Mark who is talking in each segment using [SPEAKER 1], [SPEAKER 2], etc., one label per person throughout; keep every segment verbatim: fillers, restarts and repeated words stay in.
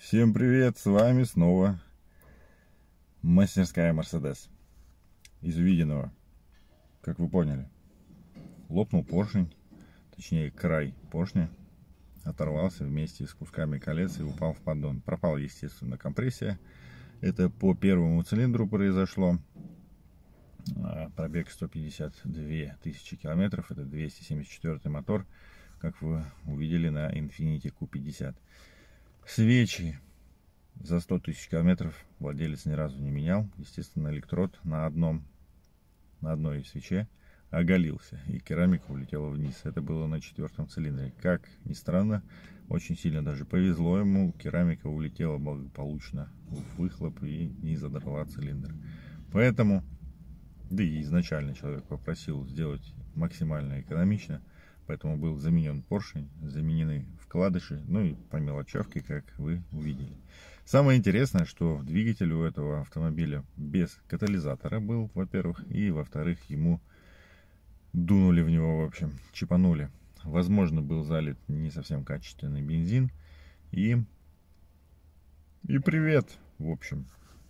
[SPEAKER 1] Всем привет, с вами снова мастерская Мерседес. Из увиденного, как вы поняли, лопнул поршень, точнее край поршня, оторвался вместе с кусками колец и упал в поддон. Пропала, естественно, компрессия. Это по первому цилиндру произошло. Пробег сто пятьдесят две тысячи километров, это двести семьдесят четвёртый мотор, как вы увидели на Infiniti кью пятьдесят. Свечи за сто тысяч километров владелец ни разу не менял. Естественно, электрод на одном, на одной свече оголился, и керамика улетела вниз. Это было на четвертом цилиндре. Как ни странно, очень сильно даже повезло ему. Керамика улетела благополучно в выхлоп и не задрала цилиндр. Поэтому, да и изначально человек попросил сделать максимально экономично. Поэтому был заменен поршень, заменены вкладыши, ну и по мелочевке, как вы увидели. Самое интересное, что двигатель у этого автомобиля без катализатора был, во-первых, и во-вторых, ему дунули в него, в общем, чипанули. Возможно, был залит не совсем качественный бензин. И, и привет, в общем.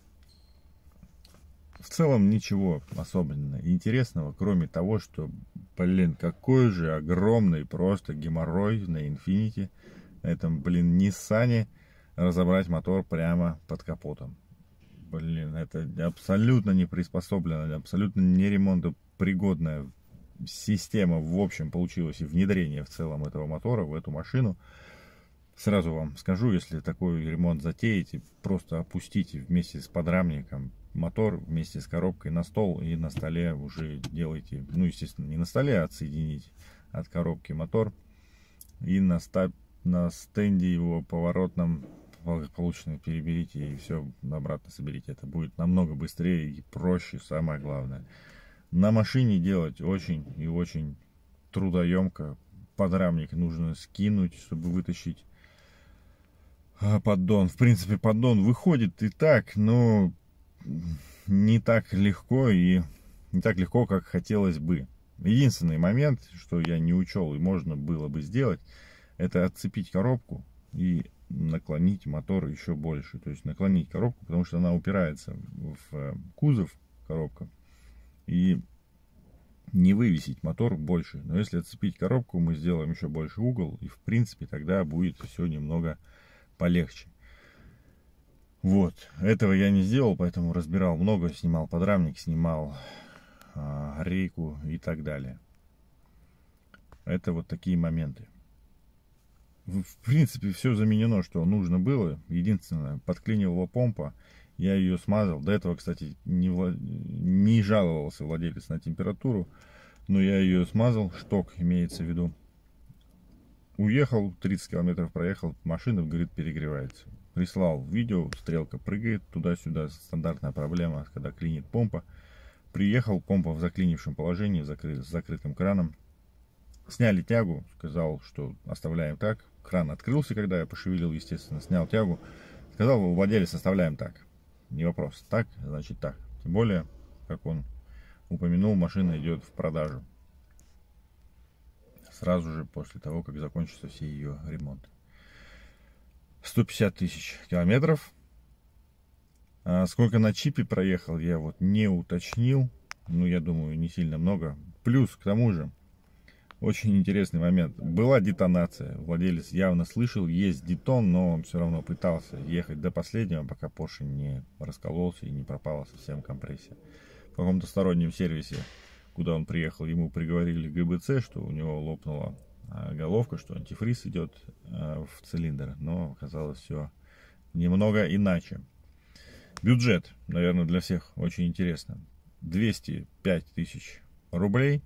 [SPEAKER 1] В целом ничего особенно интересного, кроме того, что, блин, какой же огромный просто геморрой на Infiniti, на этом, блин, Ниссане, разобрать мотор прямо под капотом. Блин, это абсолютно не приспособленная, абсолютно не ремонтопригодная система, в общем, получилась, и внедрение в целом этого мотора в эту машину. Сразу вам скажу, если такой ремонт затеете, просто опустите вместе с подрамником мотор вместе с коробкой на стол, и на столе уже делайте, ну, естественно, не на столе, а отсоедините от коробки мотор, и на, ста, на стенде его поворотном благополучно переберите, и все обратно соберите. Это будет намного быстрее и проще, самое главное. На машине делать очень и очень трудоемко. Подрамник нужно скинуть, чтобы вытащить поддон. В принципе, поддон выходит и так, но не так легко и не так легко, как хотелось бы. Единственный момент, что я не учел и можно было бы сделать, это отцепить коробку и наклонить мотор еще больше. То есть наклонить коробку, потому что она упирается в кузов, коробка, и не вывесить мотор больше. Но если отцепить коробку, мы сделаем еще больше угол, и в принципе тогда будет все немного полегче. Вот, этого я не сделал, поэтому разбирал много, снимал подрамник, снимал а, рейку и так далее. Это вот такие моменты. В, в принципе, все заменено, что нужно было. Единственное, подклинивала помпа, я ее смазал. До этого, кстати, не, вла... не жаловался владелец на температуру, но я ее смазал, шток имеется в виду. Уехал, тридцать километров проехал, машина, говорит, перегревается. Прислал видео, стрелка прыгает туда-сюда, стандартная проблема, когда клинит помпа. Приехал, помпа в заклинившем положении, закры, с закрытым краном. Сняли тягу, сказал, что оставляем так. Кран открылся, когда я пошевелил, естественно, снял тягу. Сказал, владелец, оставляем так. Не вопрос, так, значит так. Тем более, как он упомянул, машина идет в продажу. Сразу же после того, как закончатся все ее ремонты. сто пятьдесят тысяч километров. А сколько на чипе проехал, я вот не уточнил. Ну, я думаю, не сильно много. Плюс, к тому же, очень интересный момент. Была детонация. Владелец явно слышал, есть детон, но он все равно пытался ехать до последнего, пока поршень не раскололся и не пропала совсем компрессия. В каком-то стороннем сервисе, куда он приехал, ему приговорили ГБЦ, что у него лопнула головка, что антифриз идет в цилиндр, но оказалось все немного иначе. Бюджет, наверное, для всех очень интересно. двести пять тысяч рублей.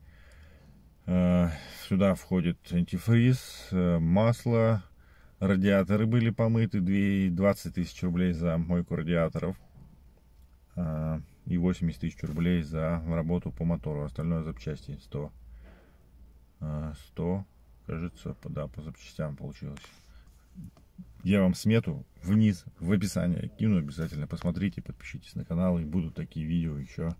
[SPEAKER 1] Сюда входит антифриз, масло, радиаторы были помыты, двадцать тысяч рублей за мойку радиаторов и восемьдесят тысяч рублей за работу по мотору. Остальное запчасти сто. сто, кажется, да, по запчастям получилось. Я вам смету вниз в описании кину, обязательно посмотрите, подпишитесь на канал, и будут такие видео еще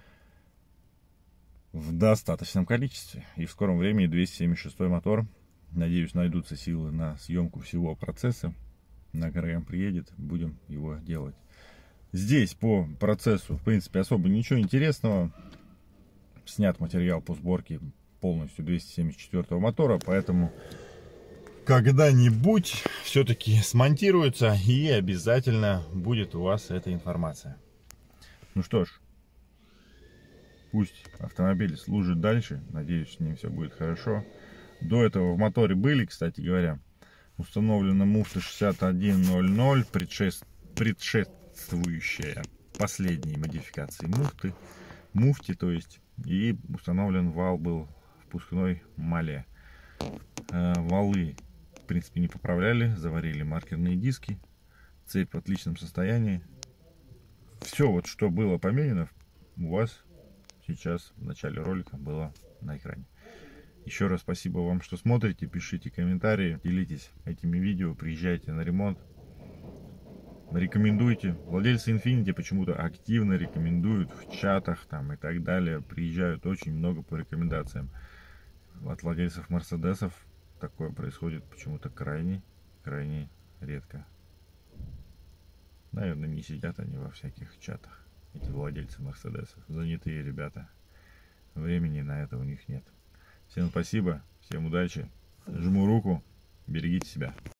[SPEAKER 1] в достаточном количестве. И в скором времени двести семьдесят шестой мотор. Надеюсь, найдутся силы на съемку всего процесса. на КРМ приедет, будем его делать. Здесь по процессу, в принципе, особо ничего интересного. Снят материал по сборке полностью двести семьдесят четвёртого мотора, поэтому когда-нибудь все-таки смонтируется и обязательно будет у вас эта информация. Ну что ж, пусть автомобиль служит дальше, надеюсь, с ним все будет хорошо. До этого в моторе были, кстати говоря, установлена муфта шестьдесят один ноль ноль, предшеств... предшествующая последней модификации муфты, муфти, то есть, и установлен вал был впускной мале. Валы, в принципе, не поправляли, заварили маркерные диски, цепь в отличном состоянии. Все вот, что было поменено, у вас сейчас в начале ролика было на экране. Еще раз спасибо вам, что смотрите, пишите комментарии, делитесь этими видео, приезжайте на ремонт, рекомендуйте. Владельцы Infiniti почему-то активно рекомендуют в чатах там и так далее, приезжают очень много по рекомендациям. От владельцев Мерседесов такое происходит почему-то крайне, крайне редко. Наверное, не сидят они во всяких чатах, эти владельцы Мерседесов. Занятые ребята. Времени на это у них нет. Всем спасибо, всем удачи. Жму руку, берегите себя.